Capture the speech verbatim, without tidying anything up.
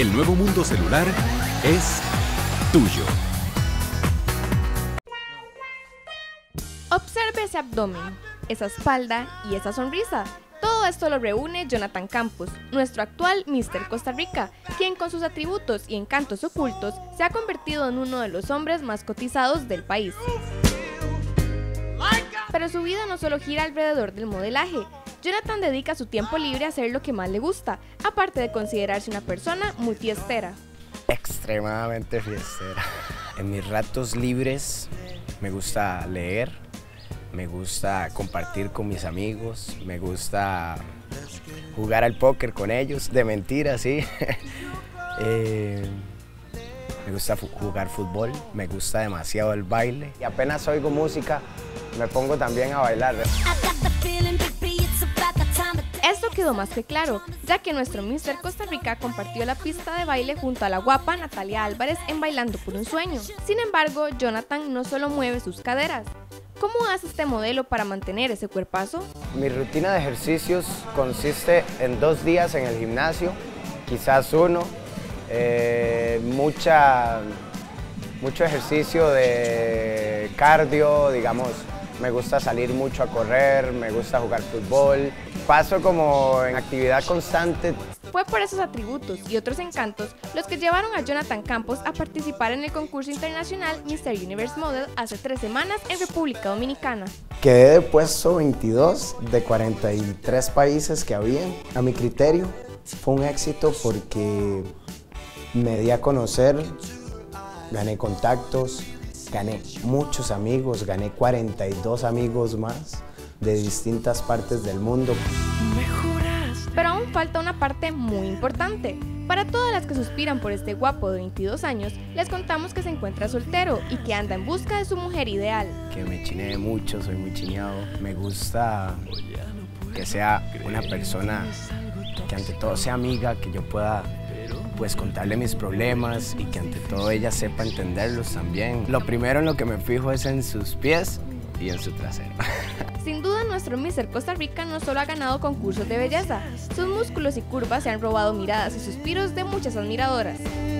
El nuevo mundo celular es tuyo. Observe ese abdomen, esa espalda y esa sonrisa. Todo esto lo reúne Jonathan Campos, nuestro actual míster Costa Rica, quien con sus atributos y encantos ocultos se ha convertido en uno de los hombres más cotizados del país. Pero su vida no solo gira alrededor del modelaje. Jonathan dedica su tiempo libre a hacer lo que más le gusta, aparte de considerarse una persona muy fiestera. Extremadamente fiestera. En mis ratos libres me gusta leer, me gusta compartir con mis amigos, me gusta jugar al póker con ellos, de mentira, sí. eh, me gusta jugar fútbol, me gusta demasiado el baile. Y apenas oigo música, me pongo también a bailar. Esto quedó más que claro, ya que nuestro míster Costa Rica compartió la pista de baile junto a la guapa Natalia Álvarez en Bailando por un Sueño. Sin embargo, Jonathan no solo mueve sus caderas. ¿Cómo hace este modelo para mantener ese cuerpazo? Mi rutina de ejercicios consiste en dos días en el gimnasio, quizás uno, eh, mucha, mucho ejercicio de cardio, digamos, me gusta salir mucho a correr, me gusta jugar fútbol, paso como en actividad constante. Fue por esos atributos y otros encantos los que llevaron a Jonathan Campos a participar en el concurso internacional míster Universe Model hace tres semanas en República Dominicana. Quedé de puesto veintidós de cuarenta y tres países que había. A mi criterio fue un éxito porque me di a conocer, gané contactos, gané muchos amigos, gané cuarenta y dos amigos más de distintas partes del mundo. Pero aún falta una parte muy importante. Para todas las que suspiran por este guapo de veintidós años, les contamos que se encuentra soltero y que anda en busca de su mujer ideal. Que me chinee mucho, soy muy chineado. Me gusta que sea una persona que ante todo sea amiga, que yo pueda pues contarle mis problemas y que ante todo ella sepa entenderlos también. Lo primero en lo que me fijo es en sus pies y en su trasero. Sin duda, nuestro míster Costa Rica no solo ha ganado concursos de belleza, sus músculos y curvas se han robado miradas y suspiros de muchas admiradoras.